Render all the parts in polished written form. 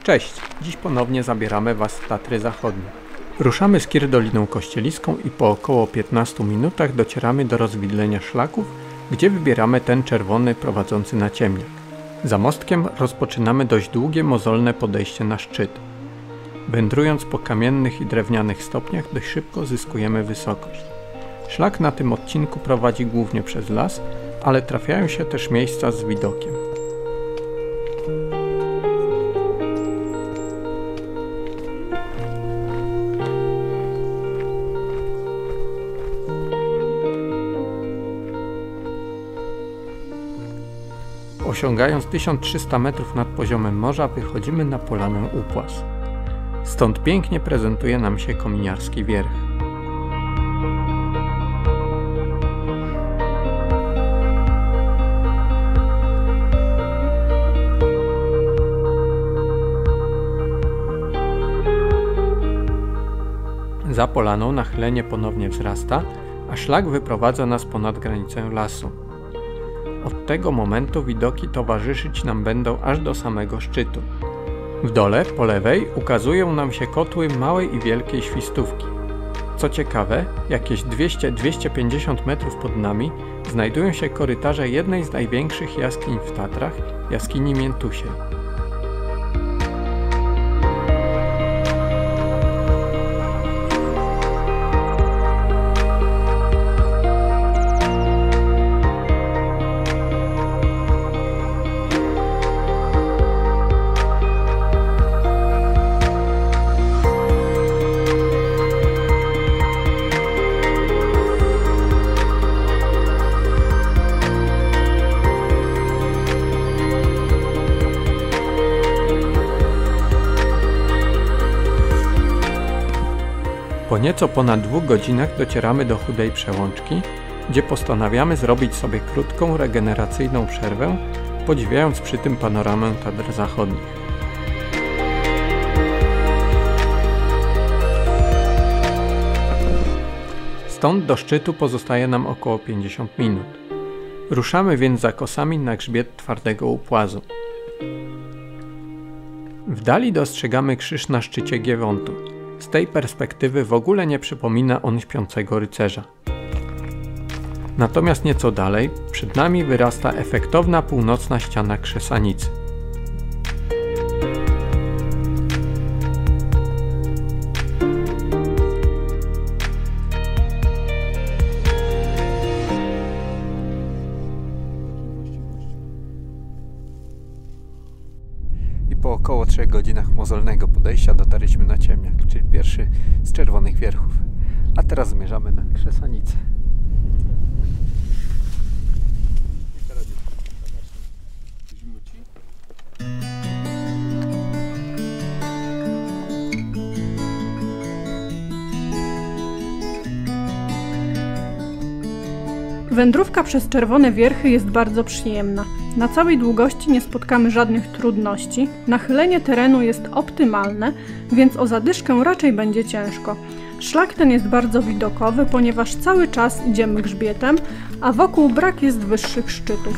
Cześć! Dziś ponownie zabieramy Was w Tatry Zachodnie. Ruszamy z Kir Doliną Kościeliską i po około 15 minutach docieramy do rozwidlenia szlaków, gdzie wybieramy ten czerwony prowadzący na Ciemniak. Za mostkiem rozpoczynamy dość długie, mozolne podejście na szczyt. Wędrując po kamiennych i drewnianych stopniach dość szybko zyskujemy wysokość. Szlak na tym odcinku prowadzi głównie przez las, ale trafiają się też miejsca z widokiem. Osiągając 1300 metrów nad poziomem morza wychodzimy na polanę Upłaz. Stąd pięknie prezentuje nam się Kominiarski Wierch. Za polaną nachylenie ponownie wzrasta, a szlak wyprowadza nas ponad granicę lasu. Od tego momentu widoki towarzyszyć nam będą aż do samego szczytu. W dole, po lewej, ukazują nam się kotły Małej i Wielkiej Świstówki. Co ciekawe, jakieś 200-250 metrów pod nami znajdują się korytarze jednej z największych jaskiń w Tatrach, jaskini Miętusiej. Po nieco ponad 2 godzinach docieramy do Chudej Przełączki, gdzie postanawiamy zrobić sobie krótką, regeneracyjną przerwę, podziwiając przy tym panoramę Tatr Zachodnich. Stąd do szczytu pozostaje nam około 50 minut. Ruszamy więc za kosami na grzbiet twardego Upłazu. W dali dostrzegamy krzyż na szczycie Giewontu. Z tej perspektywy w ogóle nie przypomina on śpiącego rycerza. Natomiast nieco dalej przed nami wyrasta efektowna północna ściana Krzesanicy. Po około 3 godzinach mozolnego podejścia dotarliśmy na Ciemniak, czyli pierwszy z czerwonych wierchów. A teraz zmierzamy na Krzesanicę. Wędrówka przez Czerwone Wierchy jest bardzo przyjemna. Na całej długości nie spotkamy żadnych trudności, nachylenie terenu jest optymalne, więc o zadyszkę raczej będzie ciężko. Szlak ten jest bardzo widokowy, ponieważ cały czas idziemy grzbietem, a wokół brak jest wyższych szczytów.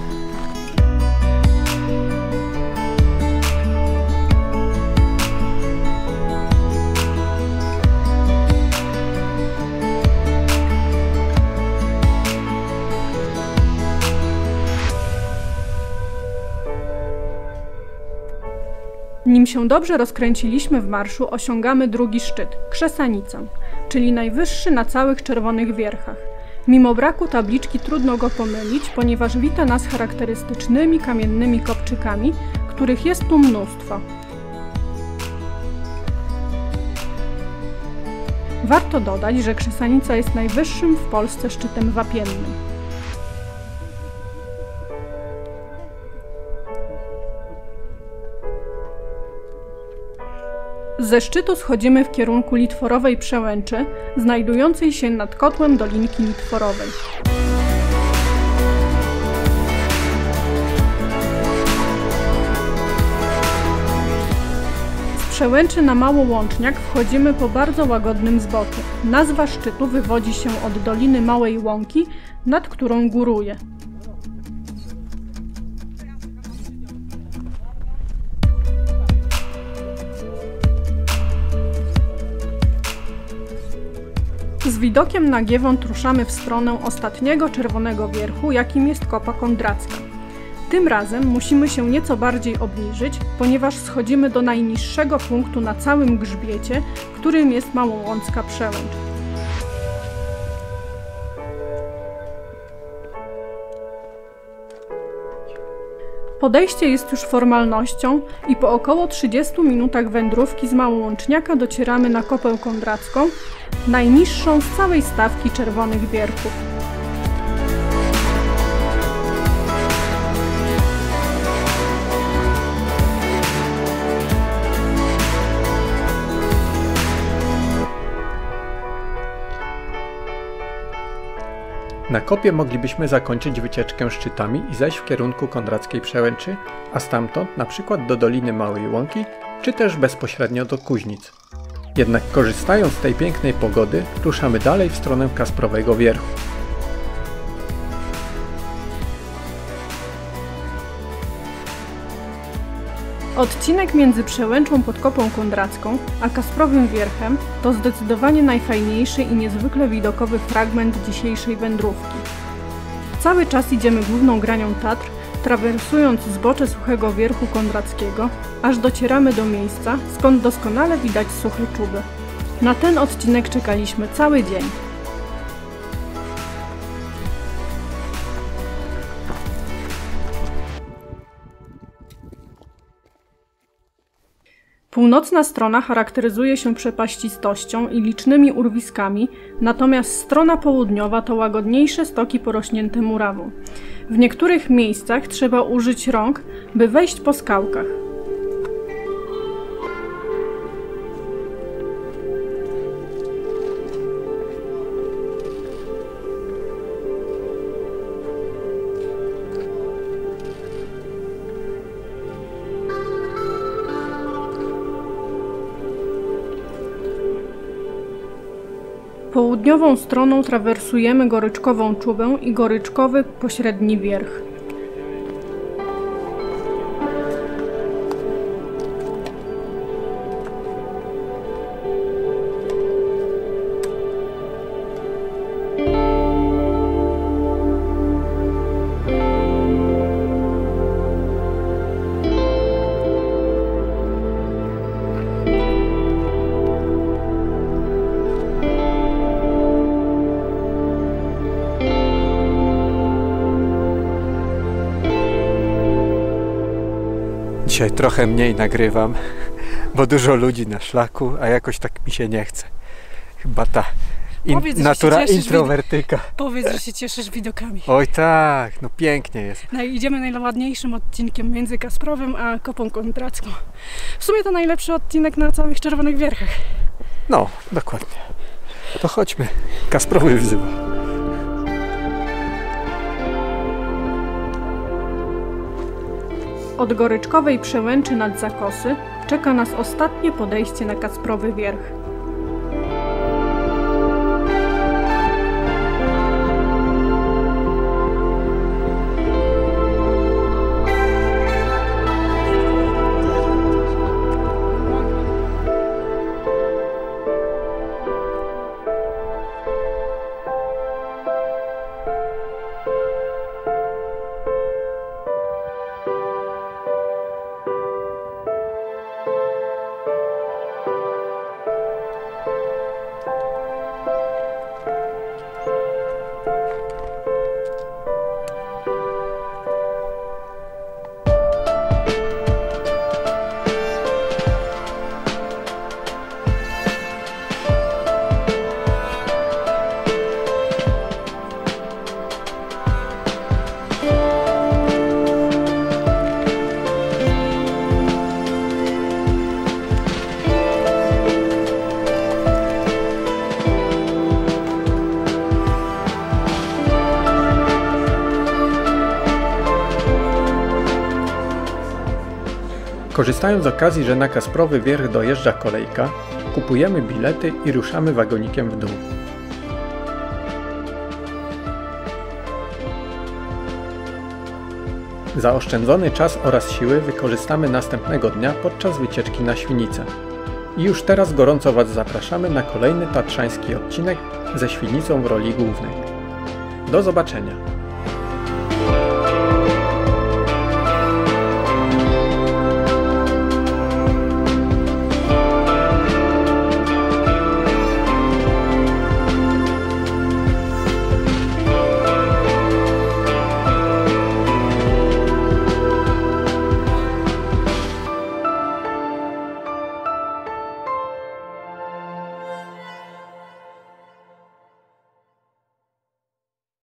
Nim się dobrze rozkręciliśmy w marszu, osiągamy drugi szczyt, Krzesanicę, czyli najwyższy na całych Czerwonych Wierchach. Mimo braku tabliczki trudno go pomylić, ponieważ wita nas charakterystycznymi kamiennymi kopczykami, których jest tu mnóstwo. Warto dodać, że Krzesanica jest najwyższym w Polsce szczytem wapiennym. Ze szczytu schodzimy w kierunku Litworowej Przełęczy, znajdującej się nad kotłem Dolinki Litworowej. Z przełęczy na Małołączniak wchodzimy po bardzo łagodnym zboczu. Nazwa szczytu wywodzi się od Doliny Małej Łąki, nad którą góruje. Z widokiem na Giewont ruszamy w stronę ostatniego czerwonego wierchu, jakim jest Kopa Kondracka. Tym razem musimy się nieco bardziej obniżyć, ponieważ schodzimy do najniższego punktu na całym grzbiecie, którym jest Małołącka Przełęcz. Podejście jest już formalnością i po około 30 minutach wędrówki z Małołączniaka docieramy na Kopę Kondracką, najniższą z całej stawki czerwonych wierchów. Na kopie moglibyśmy zakończyć wycieczkę szczytami i zejść w kierunku Kondrackiej Przełęczy, a stamtąd na przykład do Doliny Małej Łąki, czy też bezpośrednio do Kuźnic. Jednak korzystając z tej pięknej pogody, ruszamy dalej w stronę Kasprowego Wierchu. Odcinek między Przełęczą pod Kopą Kondracką a Kasprowym Wierchem to zdecydowanie najfajniejszy i niezwykle widokowy fragment dzisiejszej wędrówki. Cały czas idziemy główną granią Tatr, trawersując zbocze suchego wierchu kondrackiego, aż docieramy do miejsca, skąd doskonale widać suche czuby. Na ten odcinek czekaliśmy cały dzień. Północna strona charakteryzuje się przepaścistością i licznymi urwiskami, natomiast strona południowa to łagodniejsze stoki porośnięte murawą. W niektórych miejscach trzeba użyć rąk, by wejść po skałkach. Południową stroną trawersujemy Goryczkową Czubę i Goryczkowy Pośredni Wierch. Dzisiaj trochę mniej nagrywam, bo dużo ludzi na szlaku, a jakoś tak mi się nie chce. Chyba ta natura introwertyka. Powiedz, że się cieszysz widokami. Oj tak, no pięknie jest. No i idziemy najładniejszym odcinkiem między Kasprowym a Kopą Kondracką. W sumie to najlepszy odcinek na całych Czerwonych Wierchach. No, dokładnie. To chodźmy. Kasprowy wzywa. Od Goryczkowej Przełęczy nad Zakosy czeka nas ostatnie podejście na Kasprowy Wierch. Korzystając z okazji, że na Kasprowy Wierch dojeżdża kolejka, kupujemy bilety i ruszamy wagonikiem w dół. Zaoszczędzony czas oraz siły wykorzystamy następnego dnia podczas wycieczki na Świnicę. I już teraz gorąco Was zapraszamy na kolejny tatrzański odcinek ze Świdnicą w roli głównej. Do zobaczenia!